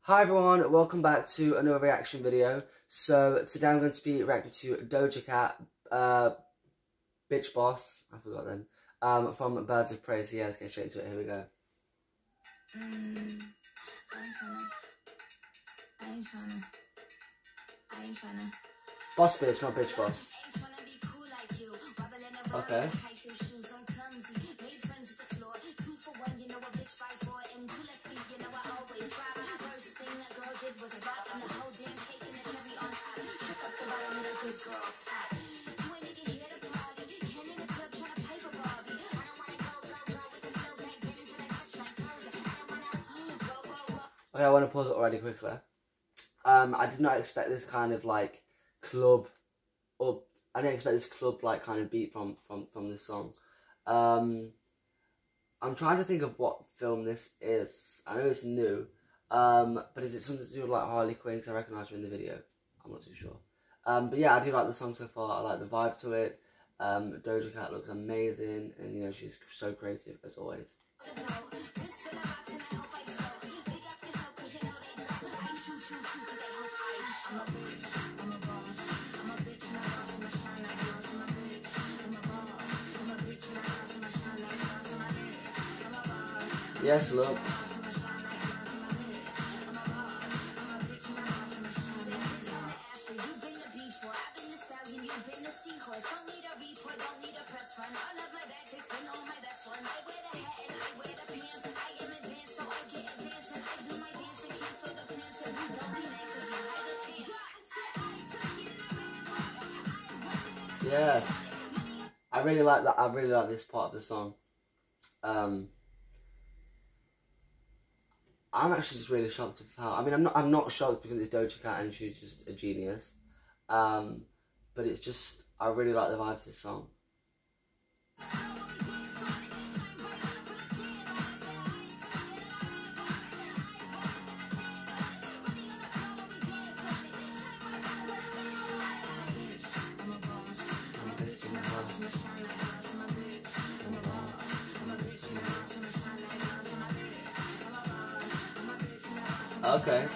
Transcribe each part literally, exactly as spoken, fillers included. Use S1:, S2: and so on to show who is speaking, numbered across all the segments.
S1: Hi everyone, welcome back to another reaction video. So today I'm going to be reacting to Doja Cat, uh, Bitch Boss, I forgot them, um, from Birds of Prey. So yeah, let's get straight into it, here we go. Mm, I ain't tryna, I ain't tryna, I ain't tryna. Boss bitch, not bitch boss. Okay. Okay, I want to pause it already quickly. Um, I did not expect this kind of like club, or I didn't expect this club like kind of beat from from from this song. Um, I'm trying to think of what film this is. I know it's new, um, but is it something to do with like Harley Quinn? Because I recognise her in the video. I'm not too sure. Um, but yeah, I do like the song so far. I like the vibe to it. Um, Doja Cat looks amazing, and you know she's so creative as always. Yes, look. Yes, I really like that. I really like this part of the song. Um, I'm actually just really shocked of how. I mean, I'm not. I'm not shocked because it's Doja Cat and she's just a genius. Um, but it's just I really like the vibes of this song. Okay.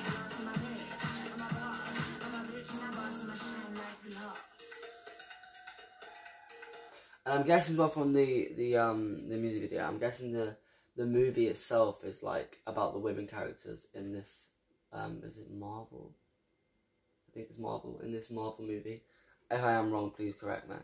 S1: And I'm guessing as well from the the um the music video. I'm guessing the the movie itself is like about the women characters in this. Um, is it Marvel? I think it's Marvel in this Marvel movie. If I am wrong, please correct me.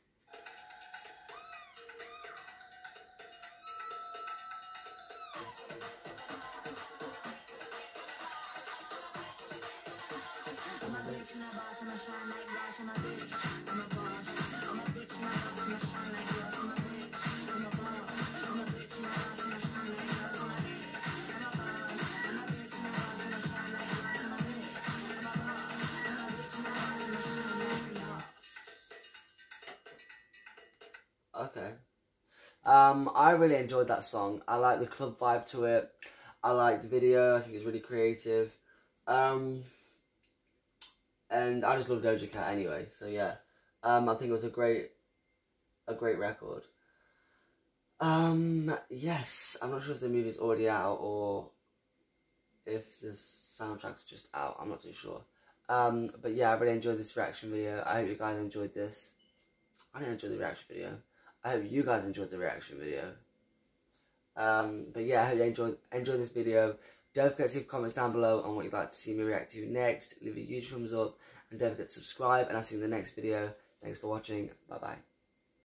S1: Okay. Um, I really enjoyed that song. I like the club vibe to it. I like the video. I think it's really creative. Um, and I just love Doja Cat anyway. So yeah, um, I think it was a great, a great record. Um, yes, I'm not sure if the movie's already out or if the soundtrack's just out. I'm not too sure. Um, but yeah, I really enjoyed this reaction video. I hope you guys enjoyed this. I didn't enjoy the reaction video. I hope you guys enjoyed the reaction video. Um, but yeah, I hope you enjoyed enjoy this video. Don't forget to leave comments down below on what you'd like to see me react to next. Leave a huge thumbs up and don't forget to subscribe, and I'll see you in the next video. Thanks for watching. Bye bye.